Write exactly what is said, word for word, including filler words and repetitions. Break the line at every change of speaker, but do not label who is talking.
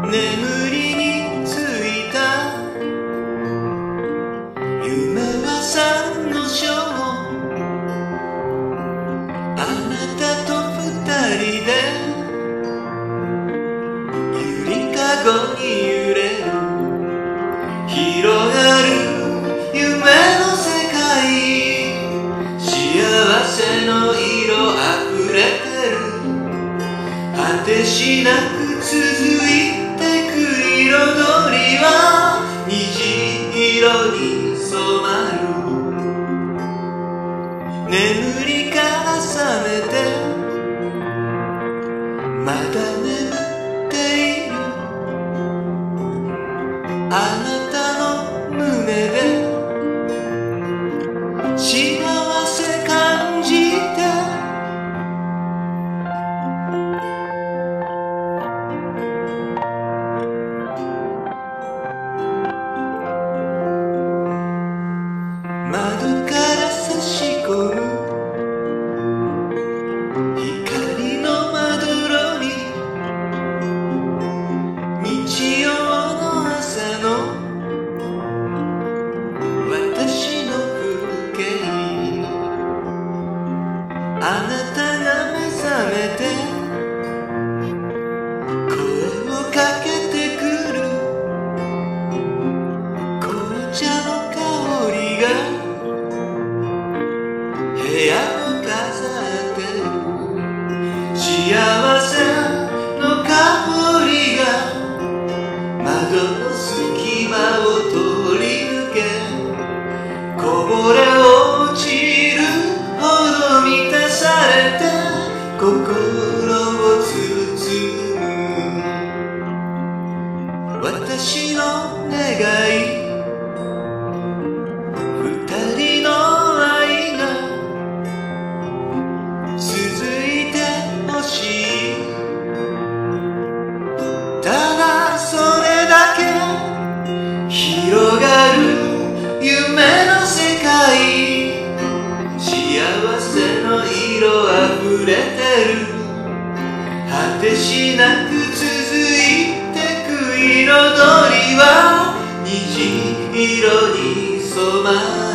眠りについた夢は三の章、あなたと二人でゆりかごに揺れる広がる夢の世界、幸せの色あふれてる、果てしなく続いてく彩りは虹色に染まる。眠りから覚めてまだ眠っている、あなたの胸で幸せ感じて、窓から差し込む光のまどろに、日曜の朝の私の風景、あなたが目覚めて声をかけてくる、紅茶の香りが部屋を飾ってる、幸せの香りが窓の隙間を通り抜け、こぼれ落ちるほど満たされて心を包む。私の願い、二人の愛が続いてほしい、ただそれだけ。広がる夢の世界、幸せの色あふれてる、果てしなく続いてく彩りは虹色に染まる。